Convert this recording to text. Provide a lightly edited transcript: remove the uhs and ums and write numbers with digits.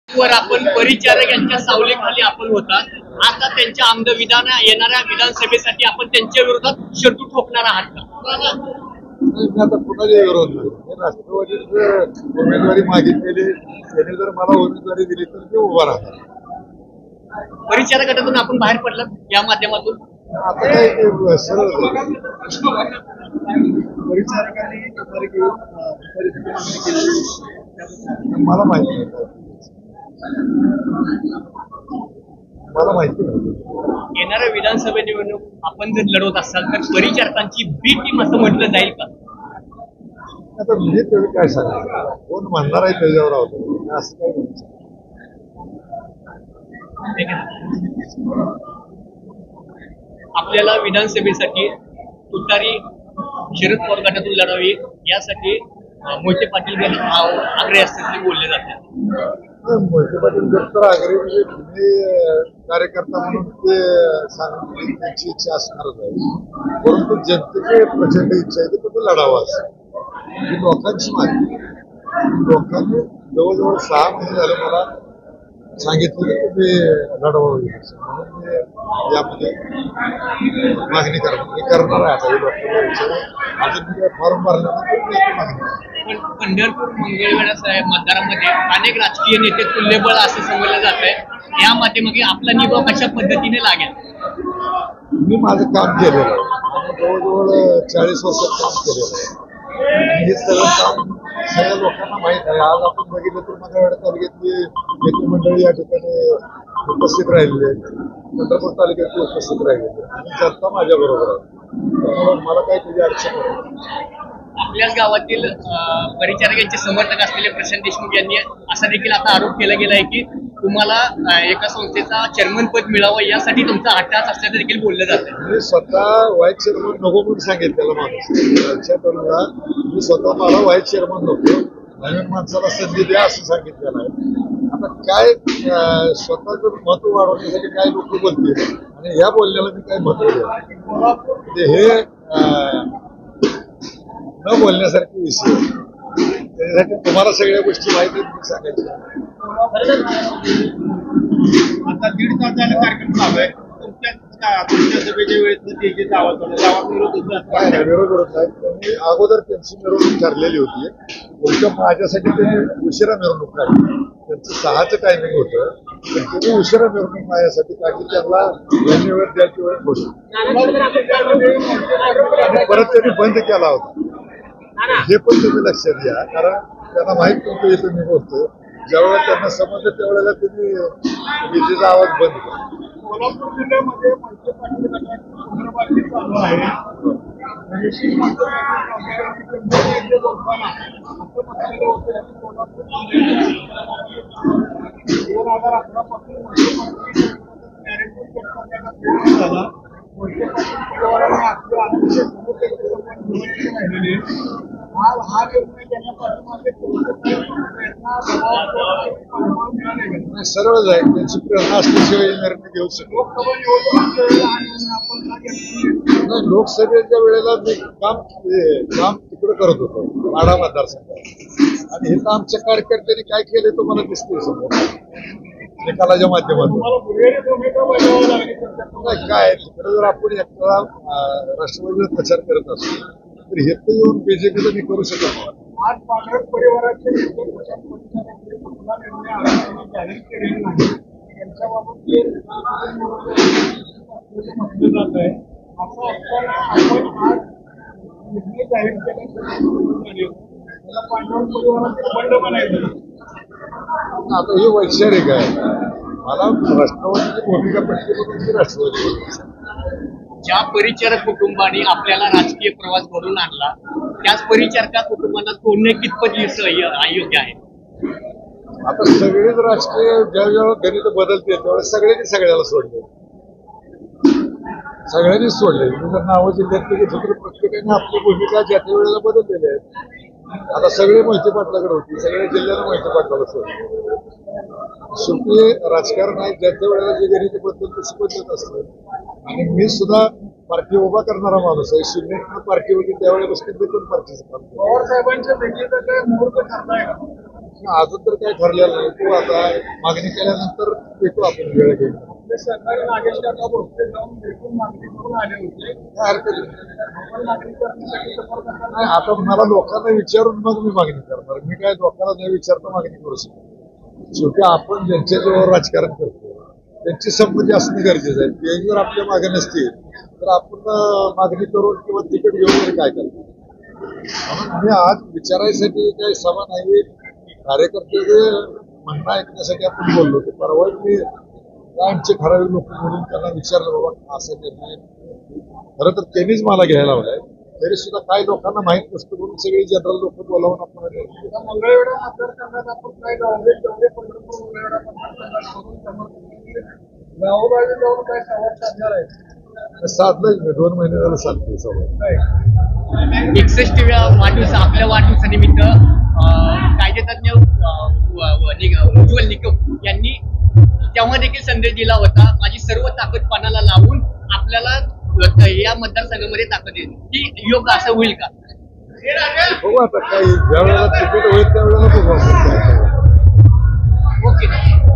वर आपण परिचारक यांच्या सावलीखाली आपण होता. आता त्यांच्या आमदार येणाऱ्या विधानसभेसाठी आपण त्यांच्या विरोधात शर्तू ठोकणार आहात का? आता कुणाच्या विरोध नाही. राष्ट्रवादीच उमेदवारी मागितलेली, त्यांनी जर मला उमेदवारी दिली तर मी उभा राहणार. परिचारक गटातून आपण बाहेर पडलात या माध्यमातून. आता काय सरळ मला माहिती नाही. मला माहिती नाही. येणाऱ्या विधानसभा निवडणूक आपण जर लढवत असाल तर परिचारकांची बी टीम असं म्हटलं जाईल का? आता मी तुम्ही काय सांगा, कोण म्हणणार आहे त्याच्यावर आहोत असं काय म्हणतो. आपल्याला विधानसभेसाठी तुतारी शरद पवार गटातून लढावी यासाठी मोहिते पाटील आग्रही असल्याचे बोलले जाते. मोहिते पाटील जर तर आग्रही म्हणजे तुम्ही कार्यकर्ता म्हणून ते सांगून त्यांची इच्छा असणारच आहे. परंतु जनतेची प्रचंड इच्छा आहे की तुम्ही लढावा असं ही लोकांची मागणी. लोकांनी जवळजवळ 6 महिने झाले मला सांगितलं की तुम्ही लढवा होईल म्हणून मी यामध्ये मागणी करणार आहे. आता लोकांना विचार अजून मी फॉर्म भरल्यानंतर मागणी. पण पंढरपूर मंगळवेढा साहेब मतदारामध्ये अनेक राजकीय नेते तुल्यबळ असं समजलं जात आहे. या माध्यमातून आपला निभाव कशा पद्धतीने लागेल? मी माझं काम केलेलं आहे. जवळजवळ 40 वर्षात काम केलेलं आहे आणि हे सगळं काम सगळ्या लोकांना माहीत आहे. आज आपण बघितलं तर मंगळवेढा तालुक्यातली नेते मंडळी या ठिकाणी उपस्थित राहिलेले आहेत. पंढरपूर तालुक्यातली उपस्थित राहिलेले आणि जनता माझ्या बरोबर आहे. त्यामुळे मला काही त्याची अडचण नाही. आपल्याच गावातील परिचारकांचे समर्थक असलेले प्रशांत देशमुख यांनी असा देखील आता आरोप केला गेला आहे की तुम्हाला एका संस्थेचा चेअरमन पद मिळावं यासाठी तुमचा हट्टाच असल्याचं देखील बोललं जातं. मी स्वतः व्हाईस चेअरमन नको म्हणून सांगितलेला माणूस लक्षात आणला. मी स्वतः मला व्हाईस चेअरमन नको, नवीन माणसाला संधी द्या असं सांगितलेलं आहे. आता काय स्वतःचं महत्व वाढवण्यासाठी काय लोक बोलतील आणि या बोलण्याला मी काय महत्व द्या म्हणजे हे न बोलण्यासारखे विषय. त्याच्यासाठी तुम्हाला सगळ्या गोष्टी माहिती सांगायच्या. आता 1.5 तास झाला कार्यक्रम चालू आहे. तुमच्या सभेच्या वेळेस काय विरोध होत नाही. त्यांनी अगोदर त्यांची मिरवणूक ठरलेली होती. उलट माझ्यासाठी त्यांनी उशिरा मिरवणूक काढली. त्यांचं 6चं टायमिंग होतं पण त्यांनी उशिरा मिरवणूक माझ्यासाठी काढली. त्यांना यांनी वेळ द्यायची वेळ होती परत त्यांनी बंद केला होता. हे पण तुम्ही लक्षात घ्या कारण त्यांना माहित नव्हतं इथं मी बोलतोय. ज्यावेळेला त्यांना समजलं त्यावेळेला त्यांनी विजेचा आवाज बंद केला. कोल्हापूर जिल्ह्यामध्ये मोहिते पाटील गटाची चालू आहे. बोलताना असं म्हटलेलं होतं की कोल्हापूर 2018 पासून झाला. मोहिते पाटील परिवाराने आपले अतिशय राहिलेले हा निर्णय त्यांना पाठीमागे सरळच आहे. त्यांची प्रेरणा असल्याशिवाय निर्णय घेऊ शकतो. लोकसभेच्या वेळेला मी काम तिकडे करत होतो माढा मतदारसंघात आणि हे आमच्या कार्यकर्त्यांनी काय केले तो मला दिसतोय समोर निकालाच्या माध्यमातून. काय तिकडे जर आपण एकटा राष्ट्रवादीचा प्रचार करत असतो तर हे तर येऊन बीजेपीला मी करू शकत नाही. आज पांढरट परिवाराचे जाहीर केलेले नाही त्यांच्याबाबत म्हटलं जात आहे. असं असताना आपण आज निर्णय जाहीर केले पांढरट परिवाराचे बंड बनायचं. आता हे वैचारिक आहे. मला राष्ट्रवादीची भूमिका पटली म्हणून मी राष्ट्रवादी. ज्या परिचारक कुटुंबाने आपल्याला राजकीय प्रवास घडून आणला त्याच परिचारका कुटुंबांना सोडणं कितपत अयोग्य आहे? आता सगळेच राजकीय ज्यावेळेला गणित बदलते त्यावेळेस सगळ्यांनी सगळ्याला सोडले. सगळ्यांनीच सोडले. मी जर नावं जिल्ह्यातले घेतलं तर प्रत्येकाने आपली भूमिका ज्या त्या वेळेला बदललेली आहे. आता सगळे मोहिते पाटलाकडे होती. सगळ्या जिल्ह्याला मोहिते पाटलाला सोडले. शेवटी राजकारण आहे. ज्या त्या वेळेला जे गणित बदलत तशी बदलत असतं आणि मी सुद्धा पार्टी उभा करणारा माणूस आहे. शून्यातनं पार्टी होती त्यावेळेपासून मी पण पार्टीचं काम केलं. पवार साहेबांच्या भेटीचं काय मुहूर्त ठरलाय का? अजून तर काय ठरलेलं नाही. तू आता मागणी केल्यानंतर भेटू आपण वेळ घेऊन. आपले सरकारी नागेश काका भोसले जाऊन भेटून मागणी करून आले होते. काय हरकत नाही. आपण मागणी करण्यासाठी सफर करताना नाही, आता मला लोकांना विचारून मग मी मागणी करणार. मी काय लोकांना न विचारता मागणी करू शकतो. शेवटी आपण ज्यांच्या जवळ राजकारण करतो त्यांची संमती असणं गरजेचं आहे. ते जर आपल्या मागे नसतील तर आपण मागणी करून किंवा तिकीट घेऊन तरी काय करतो. म्हणून मी आज विचारायसाठी काही सभा नाही, कार्यकर्त्याचे म्हणणं ऐकण्यासाठी आपण बोललो. तर परवा मी आमचे ठराविक लोक म्हणून त्यांना विचारलं, बाबा असं निर्णय खरं तर त्यांनीच मला घ्यायला लावलाय. तरी सुद्धा काही लोकांना माहित नसतं म्हणून सगळी जनरल लोक बोलावून आपण मंगळवेढा मतदारसंघात आपण काय जेवढे पंढरपूर मंगळवेढा मतदारसंघात करून समर्थन गावोगावी जाऊन काय संवाद साधणार आहे. साधलंच मी 2 महिने झालं साधते सभा. 61व्या वाढदिवस आपल्या वाढदिवसानिमित्त कायदेतज्ञ उज्ज्वल निकम यांनी तेव्हा देखील संदेश दिला होता, माझी सर्व ताकद पानाला लावून आपल्याला या मतदारसंघामध्ये ताकद येईल. की योग्य असं होईल का? बघू आता काही ज्या वेळेला तिकीट होईल त्यावेळेला बघू आपण. ओके.